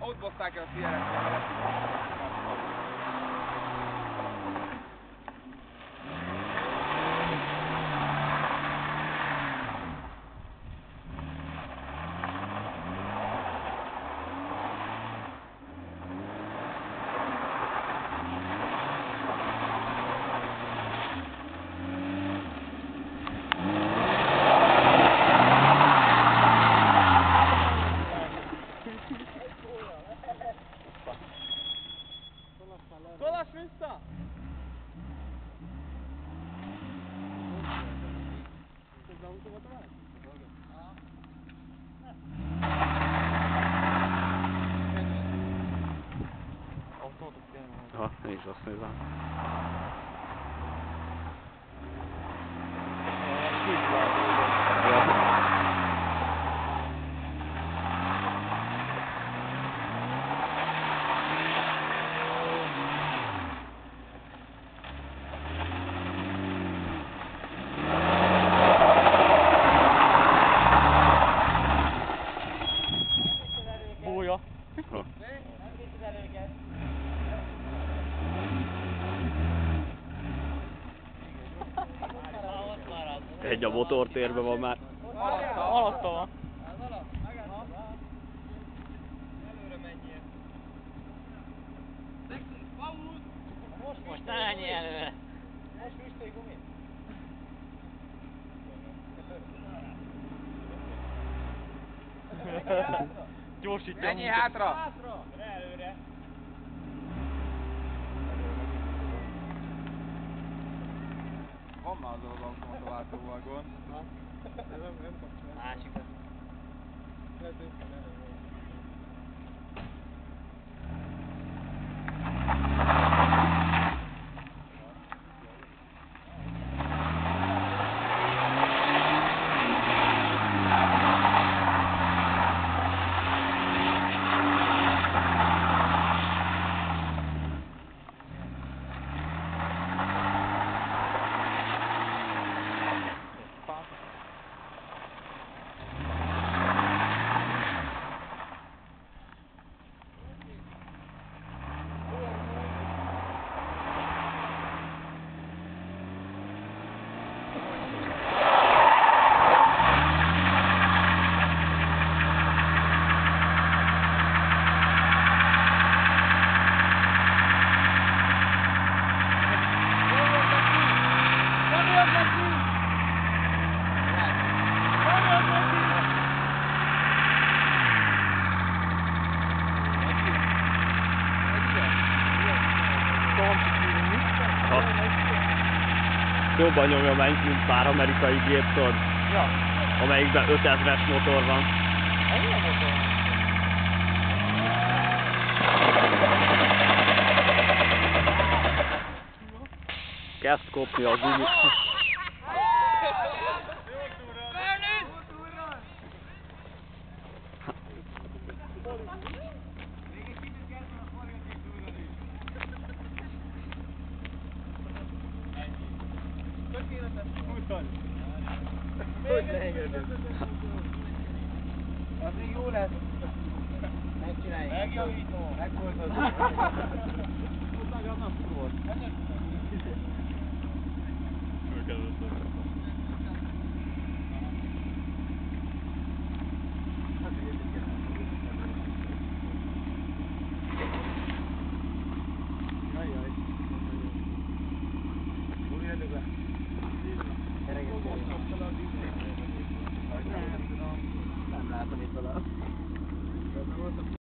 ott baszták el a CRS-t. Tolass vissza! Ez az autóba tovább? Autótok tényleg. Ha, én is azt nézem. Búja. Egy a motortérben van már. Alatta van. Előre menjél. Most ne menjél előre. Most füstél gumit. Gyorsítja. Menjél hátra! Hátra! Előre. Van már az automata váltóval gond. Másikat. Jobban nyomja meg, mint pár amerikai gép, tudod, Ja. amelyikben 5000-es motor van. Ennyi a motor? Kezd kopni a gumi. Hogy ne engeded? Az még jó lesz. Megcsináljuk. Megjavító. Megfordod. Legalább nem szúrod. Fölkelődött.